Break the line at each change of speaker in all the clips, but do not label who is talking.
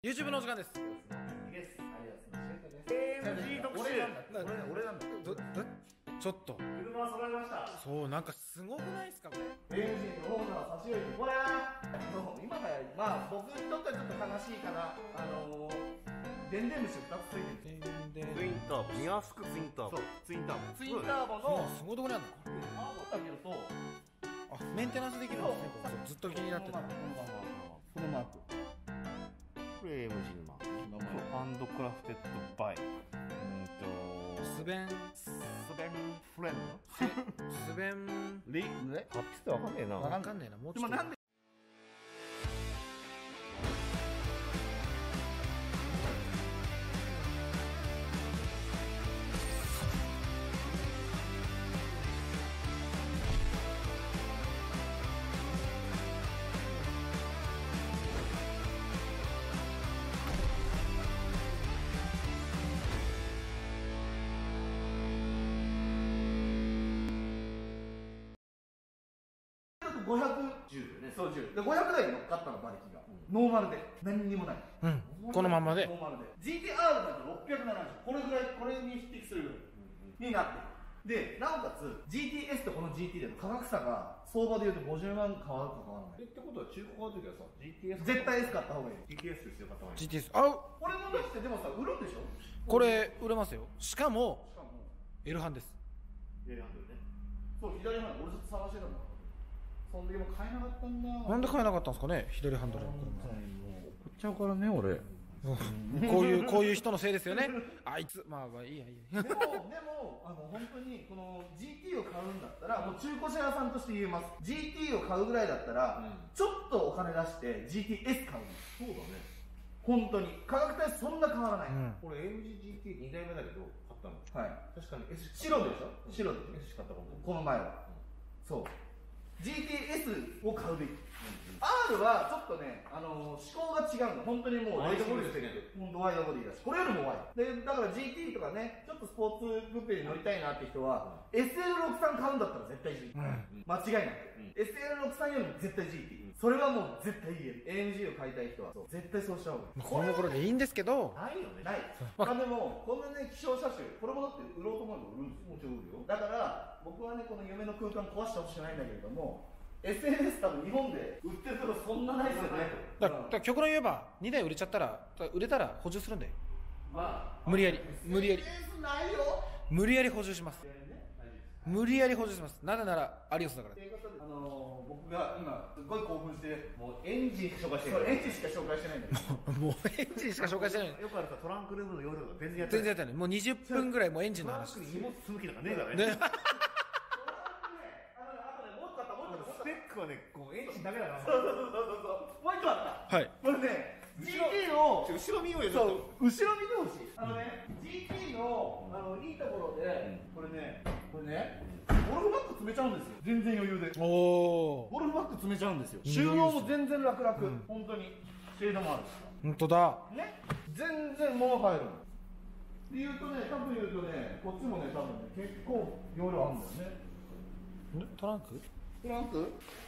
YouTube のお時間です。
AMG 特集。俺なんだ。
ちょっと
車は揃いました。
そうなんかすごくないですかこれ。
AMG のオーナー差し置いてほらー。今はまあ僕にとってはちょっと悲しいかな。電電虫2つついてる。
ツインターボ、ニアスクツインターボ。
ツインターボ。ツインターボの
すごいとこにあるの。
パワーボタン見ると、
あ、メンテナンスできるんですね。ここずっと気になってた。
このマーク。
これ AMG のマーク。ハンドクラフテッドバイ。
スベン
フレン
スベン
ド。リね。ハッピーってわかんねえな。
わかんねえな。もうちょっと。
510ね。そう10で500台に乗っかったの馬力が、ノーマルで何にもない、
このまんまで
ノーマルで GTR だと670、これぐらい、これに匹敵するぐらいになってる。でなおかつ GTS とこの GT での価格差が相場でいうと50万変わるか変わらない。
ってことは中古買うときはさ、GTS
絶対 S 買った方がいい。
GTS ですよ、買った方がいい。
GTS あ、
これもだってでもさ売るんでしょ。
これ売れますよ。しかも
しかも
L ハンです。
選んでるね。
そう左ハンドル俺ずっと探してたんだ。そん時も買えなかったんだ。
なんで買えなかったんですかね、左ハンドルの車。
もう怒っちゃうからね、俺。
こういう人のせいですよね。あいつまあいいやいいや。
でも本当にこの GT を買うんだったらもう中古車屋さんとして言えます。 GT を買うぐらいだったら、ちょっとお金出して GTS 買うの。
そうだね。
本当に価格帯そんな変わらない、
俺 AMG GT2 代目だけど買ったの。
はい。
確かに S
白でしょ。白でしょ。
S 買ったこと
この前は、そう GTS を買うべき、R はちょっとね、思考が違うの。本当にもう
ワイドボディですね。
本当ワイドボディだし、これよりもワイドで、だから GT とかね、ちょっとスポーツグッペに乗りたいなって人は、SL63 買うんだったら絶対 GT、間違いなく、SL63 よりも絶対 GT、それはもう絶対言える。 AMG を買いたい人はそう絶対そうした方がいい。
この頃でいいんですけど、
ないよね。
ない。でもこんなね希少車種、これもだって売ろうと思えば売るんですよ。もちろん売るよ。だから僕はねこの夢の空間壊してほしくないんだけれども、 SNS 多分日本で売ってるとこそんなないですよね。
だから極論言えば2台売れちゃったら、売れたら補充するんで、
まあ
無理やり
SNS ないよ。
無理やり補充します。無理やり補充します。なぜならアリオスだから。
ということで、僕が今すごい興奮して
もうエンジンしか紹介して
そう
ない。
エンジンしか紹介してないんだけど
もうエンジンしか紹介してないのに
よくあるさ、トランクルームの容量とか全然やってない。
全然やってない。もう20分ぐらいもうエンジンの話
トランクに荷物積む気とかねえからね。
ね。
スペックはね、こうエンジンだけだから。
もう一個あった。
はい。
これね GT の
後ろ見ようよ、ち
そ
ょっ
う後ろ見てほしい。GT のいいところで、これねゴルフバッグ詰めちゃうんですよ。全然余裕で
おお。
ゴルフバッグ詰めちゃうんですよ。収納も全然楽々、本当にシェードもある
本当だ。
ね、全然物入るの。で言うとね、多分言うとね、こっちもね、多分ね、結構容量あるんだよね。
トランク？
トランク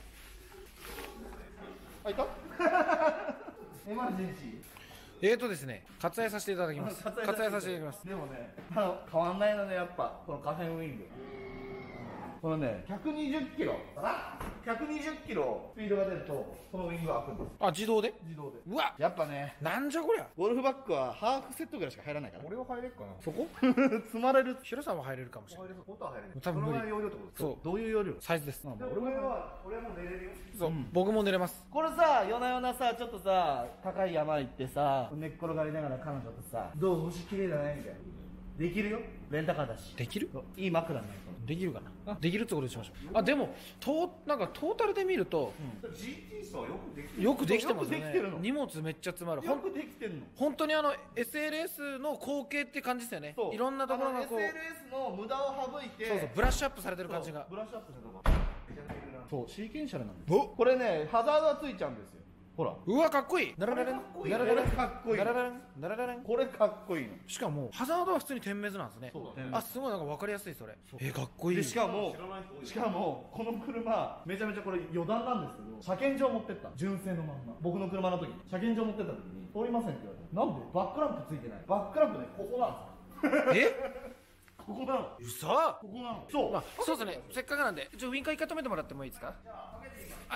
開いたエマージェンシー。
ですね、割愛させていただきます。割愛させていただきます。
でもね、変わんないのね、やっぱこのカフェウィング。このね、120キロ120キロスピードが出るとこのウィングが開くんです。
あ、自動で？
自動で。
うわ、
やっぱね、
なんじゃこりゃ。
ゴルフバッグはハーフセットぐらいしか入らないから
俺は入れっかな。
そこ？
積まれる。
ヒロさんは入れるかもしれない。
本当は入れない。
多分無理
そのぐらいの容量ってことですか。
そう。
どういう容量？
サイズです。
俺はもう寝れるよ。
そう、僕も寝れます。
これさ、夜な夜なさ、ちょっとさ、高い山行ってさ、寝っ転がりながら彼女とさ、どう星綺麗だねみたいな。できるよ。レンタカーだし。
できる？
いい枕ないと。
できるかな。できるってことにしましょう。あ、でもなんかトータルで見ると
GT さ、よくできてる。
よくできてますよね
よくできてるの。
荷物めっちゃ詰まる。
よくできてんの。
本当にSLS の後継って感じですよね。いろんなところがこう、
SLS の無駄を省いて、
そうそう、ブラッシュアップされてる感じが。
ブラッシュアップしたとこ。そう、シーケンシャルなんです。これね、ハザードはついちゃうんですよ。 ほら
うわかっこいい。ナラララン
こいい
ナラララン
これかっこいい
ナララランナラララン。
これかっこいいの。
しかもハザードは普通に点滅なんですね。
そうだね。
あ、すごいなんか分かりやすいそれ。かっこいい。
でしかも
知らない人多い。
しかもこの車めちゃめちゃこれ余談なんですけど、車検場持ってった純正のまんま。僕の車の時に車検場持ってった時に通りませんって言われた。なんでバックランプついてない。バックランプねここなんですよ。
え
ここなの。
うそ。
ここなの。そう、
まあそうですね。せっかくなんでウィンカー一回止めてもらってもいいですか。はい。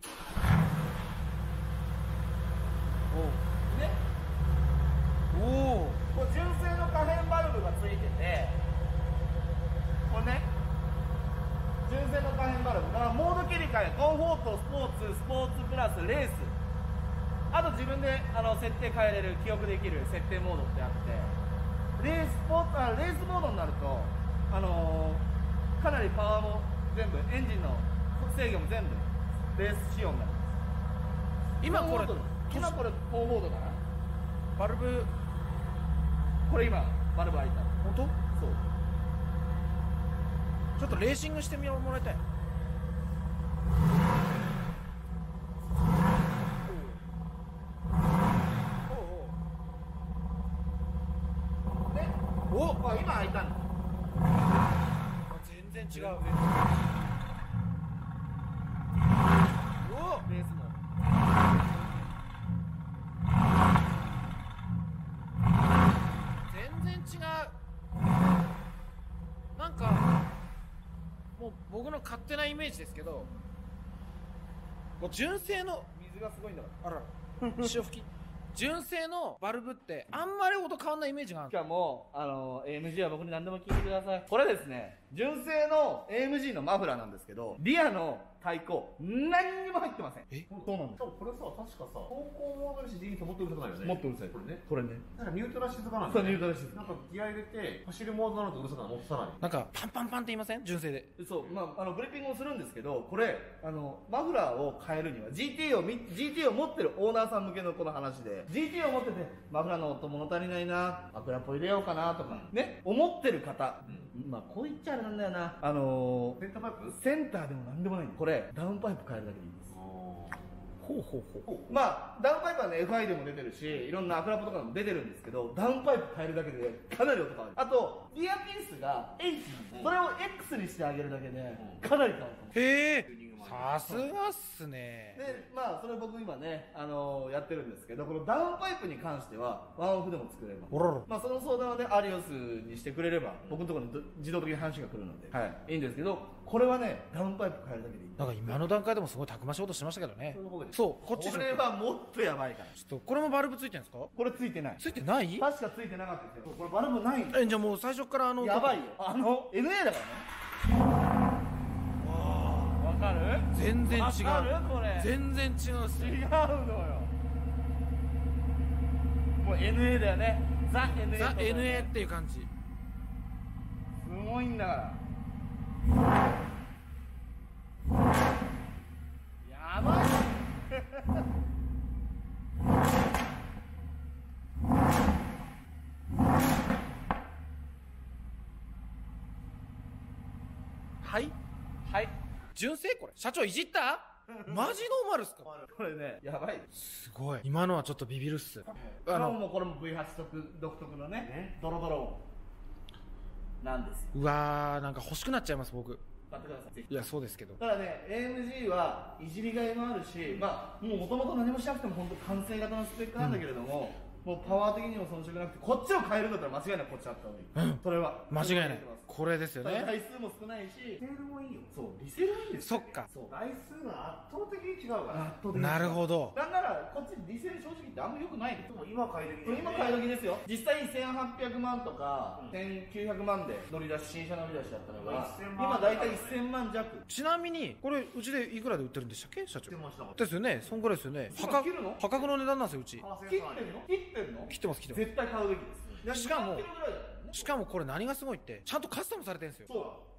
ね、
おお。
これ純正の可変バルブがついてて、これね純正の可変バルブだからモード切り替え、コンフォート、スポーツプラスレース、あと自分で設定変えれる、記憶できる設定モードってあって、レースモードになるとかなりパワーも全部、エンジンの制御も全部レース仕様になります。
今これ
今これ高モードかな。
バルブ
これ今バルブ開いた。
本当？
そう。
ちょっとレーシングしてみようもらいたい。
ね、
おお。
あ今開いたんだ。
全然違う。おお。
レースも
全然違う。なんかもう僕の勝手なイメージですけど、こう純正の
水がすごいんだから。
あら潮吹き純正のバルブってあんまり音変わんないイメージがある。
しかもAMG は僕に何でも聞いてください。これですね、純正の AMG のマフラーなんですけど、リアの太鼓何にも入ってません。
え
そうなんです。
これさ、確かさ、走行モードにして DD ともっとうるさくないよね。
もっとうるさい。
これね。
これね。
なんかニュートラル静かなんだ
そう、
よね。
ニュートラルシス
なんかギア入れて、走るモードになるとうるさくなる。もっとさらに。
なんかパンパンパンって言いません純正で。
そう、まあ、グリッピングをするんですけど、これマフラーを変えるには GT を持ってるオーナーさん向けのこの話で、 GT を持っててマフラーの音物足りないな、枕ポ入れようかなとか、ね思ってる方、まあこう言っちゃあれなんだよな、
センターパイプ？
センターでもなんでもないんで、これダウンパイプ変えるだけでいいんです。
ほうほうほう。
まあダウンパイプはね FI でも出てるし、いろんなアクラポとかでも出てるんですけど、ダウンパイプ変えるだけでかなり音変わる。あとリアピースが H なんです、それを X にしてあげるだけでかなり変わると思う。
へえ、さすがっすね。
でまあそれ僕今ねやってるんですけど、このダウンパイプに関してはワンオフでも作れます。
おらら。
まあその相談はねアリオスにしてくれれば僕のところに自動的に話が来るので、いいんですけど、これはねダウンパイプ変えるだけでいい。
なんか今の段階でもすごいたくましい音してましたけどね。そうこっち
これはもっとやばいから。
ちょっとこれもバルブついてるんですか。
これついてない。
ついてない
確かついてなかったですよ。これバルブないんです。
じゃあもう最初から
やばいよ。NA だからね。わかる？
全然違う。
わかる？これ
全然違うっす。
違うのよ。もう NA だよね。ザ NA。
ザ NA っていう感じ。
すごいんだから。やばい。
はい
はい。
純正これ社長いじったマジノーマルっすか。
これね、やばい。
すごい。今のはちょっとビビるっす。
もうこれも V8 独特のね、ドロドロなんですよ。
うわー、なんか欲しくなっちゃいます僕。
買ってください。
いやそうですけど。
ただね、AMG はいじりがいもあるし、まあもともと何もしなくても本当完成型のスペックなんだけれども、もうパワー的にも遜色なくて、こっちを変えるんだったら間違いなくこっちあった方がいい。それは
間違いない。これですよね。
台数も少ないし、
リセールもいいよ。
そう、リセールもいいんですよ。
そっか。
そう。
台数が圧倒的に違うから。
圧倒的に
なるほど。
なんならこっちリセール正直言ってあんま良くないです。
今買い時
今買い時ですよ。実際1800万とか、1900万で乗り出し、新車乗り出しだったのが今だいたい1000万弱。
ちなみにこれうちでいくらで売ってるんでしたっけ社長。
出ました
ですよね。そんぐらいですよね。
今切るの？
破格の値段なんですようち。
切ってんの？
切ってます切ってます。
絶対買うべきです。
しかも
200キロぐらいだよね。
しかもこれ何がすごいってちゃんとカスタムされてるんですよ。
そう。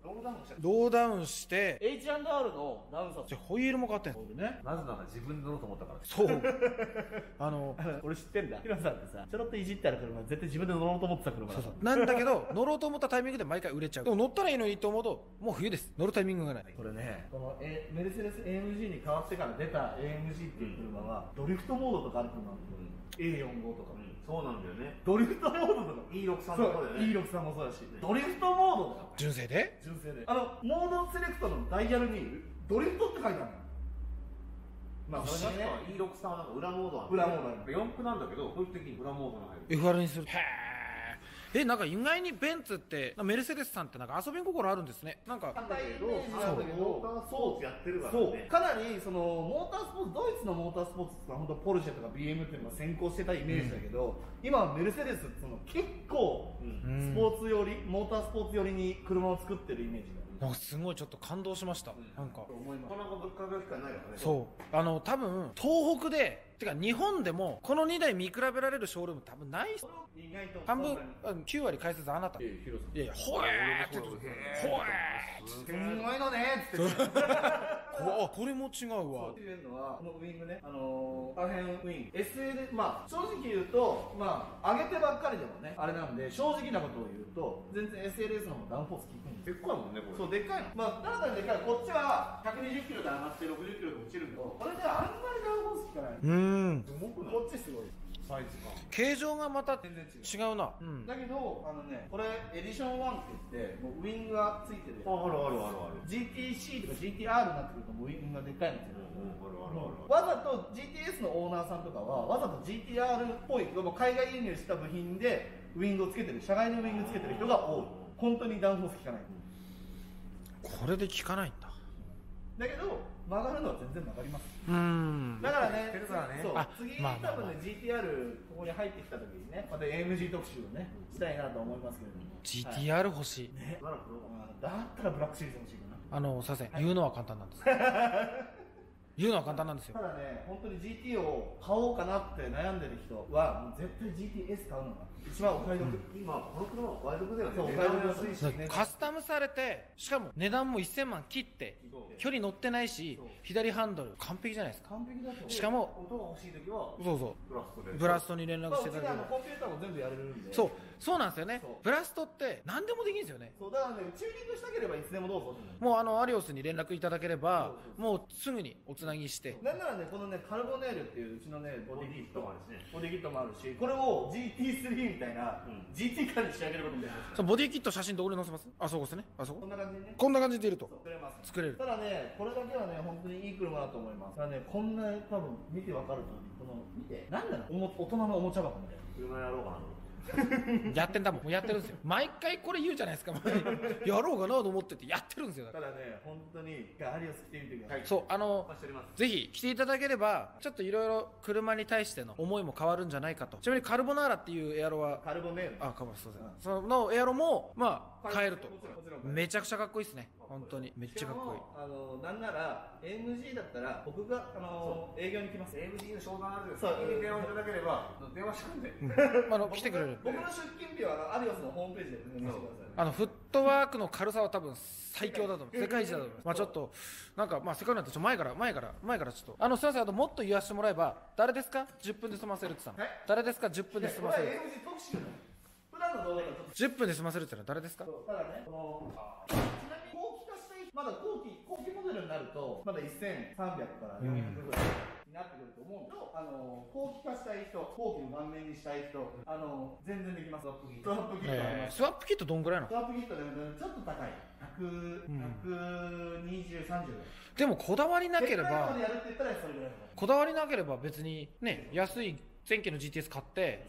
ローダウンした。
ローダウンして
H&R のダウンサス。
じゃホイールも変わってんの。
ホイールね。
なぜなら自分で乗ろうと思ったからです。
そう
俺知ってんだ。ヒロさんってさ、ちょろっといじってある車、絶対自分で乗ろうと思ってた車だ。
そうなんだけど乗ろうと思ったタイミングで毎回売れちゃう。でも乗ったらいいのにと思うともう冬です。乗るタイミングがない。
これね、この、メルセデス AMG に変わってから出た AMG っていう車は、ドリフトモードとかある車なんですよ。A45 とか。
そうなんだよね。
ドリフトモードとか。
E63
そう
もそうだよね。
E63 もそうだし、ドリフトモードとか。
純正で
純正で。モードセレクトのダイヤルに、ドリフトって書いてあるの。まあ、それにね、
E63 はなんか裏モードある。
裏モードある。
四駆なんだけど、こういう時に裏モードが入る。
FR にする。へえ。なんか意外にベンツってメルセデスさんってなんか遊び心あるんですね。なんか
硬いイメージなんだけど、
モータースポーツやってるから
そう
ね。
かなりそのモータースポーツ、ドイツのモータースポーツって本当ポルシェとか BM っていうのが先行してたイメージだけど、今メルセデスってその結構スポーツ寄り、モータースポーツ寄りに車を作ってるイメージが
なんかすごいちょっと感動しました。なんか
思います。
なかなか物価が機会ないからね。
そう多分東北でてか日本でもこの2台見比べられるショールーム多分ないっす。
意外と
半分9割解説あなた。い
ヒロさん。
やいやほえーってほえー
すごいのねっつって
これも違うわ。
っていうのはこのウィングね、アーヘンウィング SL、まあ正直言うと、まあ上げてばっかりでもねあれなんで、正直なことを言うと全然 SLS の方がダウンフォース効くんですよ。
でっかいもんね、これ。
そうでっかいの、まあだからでかい。こっちは120キロで上がって60キロで落ちるけど、これであんまりダウンフォース効かない。こっちすごい
サイズ感。
形状がまた
全然違う。
違うな。
だけどこれエディション1って言ってもうウィングがついてる。
あるあるあるある。
GTC とか GTR になってくるともうウィングがでっかいんですよ。
ある
わざと GTS のオーナーさんとかはわざと GTR っぽい海外輸入した部品でウィングをつけてる、車外のウィングつけてる人が多い。本当にダウンフォース効かない。
これで効かないんだ。
だけど曲がるのは全然曲がります。
うん
だからね、そう
あ
次
まあまあ
多分ね GTR ここに入ってきた時にねまた AMG 特集をねしたいなと思いますけれども、
GTR 欲しい。
ね、だったらブラックシリーズ欲しいかな。
すいません、言うのは簡単なんです言うのは簡単なんですよ。
ただね、本当に GT を買おうかなって悩んでる人はもう絶対 GTS 買うのが一番お買い得。
今この車はお買い得だよね。
そうお買い得安いしね。
カスタムされて、しかも値段も1000万切って距離乗ってないし、左ハンドル完璧じゃないですか。
完璧だと。
しかも
音が欲しい時は
そうそう
ブラストで。
ブラストに連絡していただければ。
コンピューターも全部やれるんで。
そうなんですよね
そう。
ブラストって何でもできるんですよね。
そうだからね、チューニングしたければいつでもどうぞ。
もうアリオスに連絡いただければ、もうすぐにおつなぎして。
なんならね、このねカルボネールっていううちのねボディキット
もあるしね。
ボディキットもあるし、これを GT3 みたいな GT カーに仕上げることもできます。
そのボディキット写真どこに載せます？あそこですね。あそこ
こんな感じでね。
こんな感じでいると
作れます。
作れる。
ただね、これだけはね、本当にいい車だと思います。ただね、こんな多分見てわかるとこの見て、なんだろう、大人のおもちゃ箱みたいな。
車やろうかなと。
やってんだもん。もうやってるんですよ。毎回これ言うじゃないですか。やろうかなと思っててやってるんですよ。だから
ただね、本当にアリオス来てみてください。
そう
お待ちしております。
ぜひ来ていただければちょっといろいろ車に対しての思いも変わるんじゃないかと。ちなみにカルボナーラっていうエアロは
カルボネール。
そうですね。そのエアロもまあ変えると
もちろんもちろん
めちゃくちゃかっこいいですね。本当にめっちゃかっこいい。
なんなら AMG だったら僕が営業に来ます。
AMG の商談あるんです
そう
先に電話いただければ電話しちゃうんで。
来てくれる。
僕の出勤日はアリオスのホームページで見せてください。
フットワークの軽さは多分最強だと思う。世界一だと思います。まあちょっとなんか世界になって前からちょっとすいません、もっと言わせてもらえば誰ですか10分で済ませるって言ったの。誰ですか10分で済ませる。
AMG 特集だよ。普段の動画だと
10分で済ませるって言ったの誰ですか？
ただね、ちなみに後期化したい、まだ後期モデルになるとまだ1300から400ぐらいになってくると思うけど、後期化したい人、後期の盤面にしたい人、全然できます。スワップキットあります。
スワップキットどんぐらいなの？
スワップキットでちょっと高い。120、30。
でもこだわりなければ
やるって言ったらそれぐらいの。
こだわりなければ別にね、安い前期の GTS 買って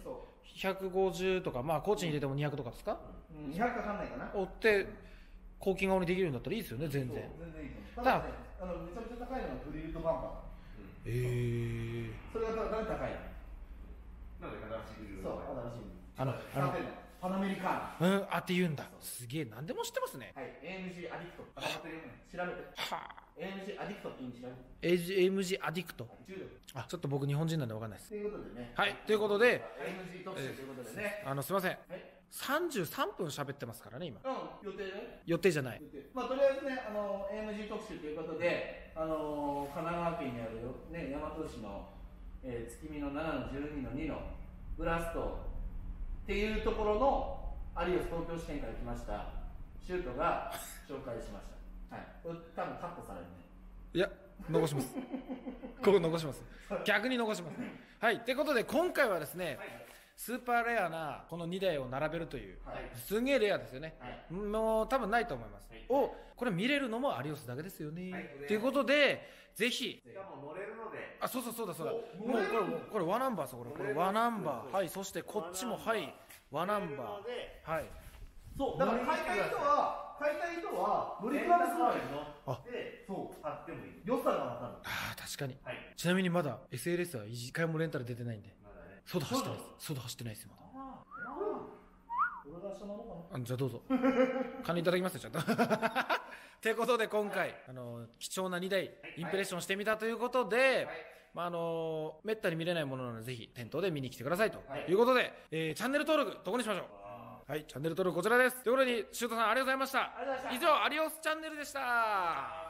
150とか、まあコーチに入れても200とかですか
200かかんないかな。
追って後期顔にできるんだったらいいですよね。全然
全然いいと思う。ただね、めちゃめちゃ高いのがグリルドバンパー。それがだんだん高い。
なんで新しいルール。
そう、新しい。パナメリカ
ーナ。って言うんだ。すげえ、何でも知ってますね。
はい、AMG アディクト。調べて。AMG アディクトって意味調べて。
AMG アディクト。ちょっと僕日本人なんで分かんないです。
ということでね。
はい、ということで、
AMG 特集ということでね。
すいません。 33分喋ってますからね今。
予定で
予定じゃない。
まあとりあえずね、AMG 特集ということで、神奈川県にあるね、大和市の、月見の7の12の2のブラストっていうところの有吉東京支店から来ましたシュートが紹介しました。はい、これ多分カットされるね。
いや、残します。ここ残します。逆に残します。はい、ってことで今回はですね、スーパーレアなこの2台を並べるという、すんげえレアですよね。もう多分ないと思います。これ見れるのも有吉だけですよね。ということで、ぜひ。
しかも乗れるので。
あ、そうだ。もうこれワナンバーですよ、これワナンバー。はい、そしてこっちも、はい、ワナンバー。はい。
そう、だから買いたい人は乗り比べするわけよ。で、そう買ってもいい。良さがわかる。
ああ、確かに。ちなみにまだ SLS は一回もレンタル出てないんで。ソード走ってないです。ソード走ってないですよまだ。
俺が下なのかな。
じゃあどうぞ。金いただきますよちゃんと。ということで今回貴重な2台インプレッションしてみたということで、めったに見れないものなのでぜひ店頭で見に来てくださいということで、チャンネル登録どこにしましょう。はい、チャンネル登録こちらです。ということでシュートさんありがとうございました。以上有吉チャンネルでした。